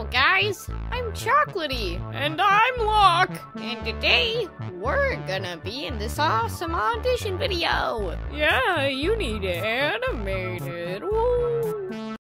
guys, I'm Chocolatey. And I'm Locke. And today, we're gonna be in this awesome audition video. Yeah, you need animated.